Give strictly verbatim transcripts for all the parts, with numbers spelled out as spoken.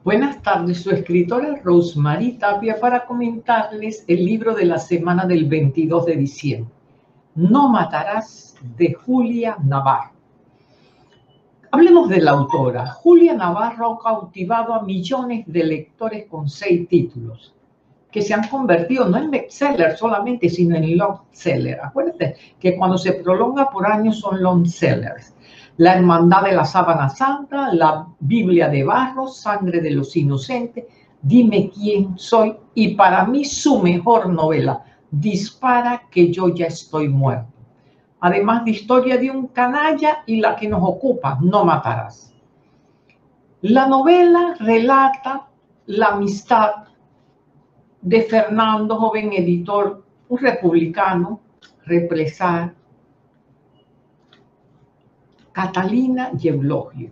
Buenas tardes, su escritora Rosemary Tapia para comentarles el libro de la semana del veintidós de diciembre. No matarás, de Julia Navarro. Hablemos de la autora. Julia Navarro ha cautivado a millones de lectores con seis títulos que se han convertido no en bestseller solamente, sino en long seller. Acuérdense que cuando se prolonga por años son long sellers. La Hermandad de la Sábana Santa, La Biblia de Barro, Sangre de los Inocentes, Dime quién soy, y para mí su mejor novela, Dispara que yo ya estoy muerto. Además de Historia de un canalla y la que nos ocupa, No matarás. La novela relata la amistad de Fernando, joven editor, un republicano, represar, Catalina y Eulogio,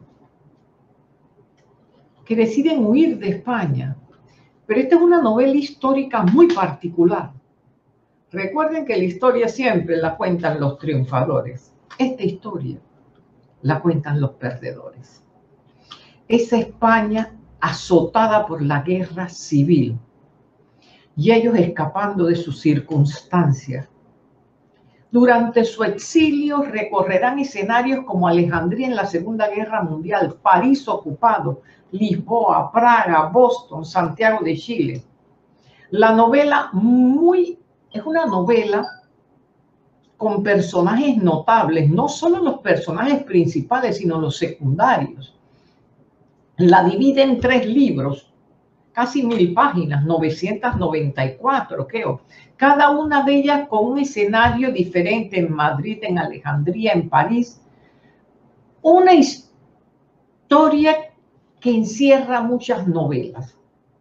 que deciden huir de España. Pero esta es una novela histórica muy particular. Recuerden que la historia siempre la cuentan los triunfadores. Esta historia la cuentan los perdedores. Esa España azotada por la guerra civil y ellos escapando de sus circunstancias. Durante su exilio recorrerán escenarios como Alejandría en la Segunda Guerra Mundial, París ocupado, Lisboa, Praga, Boston, Santiago de Chile. La novela muy, es una novela con personajes notables, no solo los personajes principales, sino los secundarios. La divide en tres libros, casi mil páginas, novecientas noventa y cuatro, creo. Cada una de ellas con un escenario diferente en Madrid, en Alejandría, en París. Una historia que encierra muchas novelas.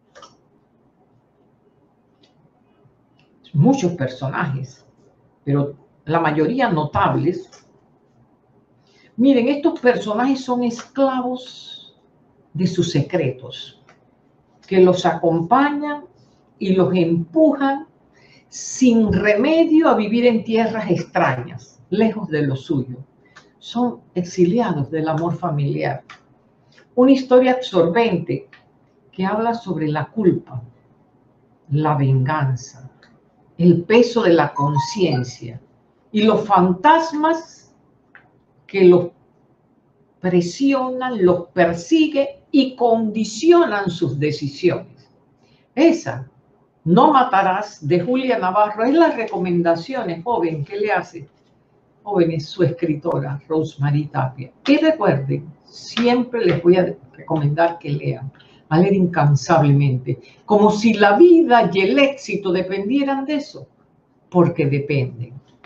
Muchos personajes, pero la mayoría notables. Miren, estos personajes son esclavos de sus secretos, que los acompañan y los empujan sin remedio a vivir en tierras extrañas, lejos de lo suyo. Son exiliados del amor familiar. Una historia absorbente que habla sobre la culpa, la venganza, el peso de la conciencia y los fantasmas que los presionan, los persiguen y condicionan sus decisiones. Esa, No matarás, de Julia Navarro, es las recomendaciones, joven, que le hace, jóvenes, su escritora, Rosemary Tapia. Y recuerden, siempre les voy a recomendar que lean, a leer incansablemente, como si la vida y el éxito dependieran de eso, porque dependen.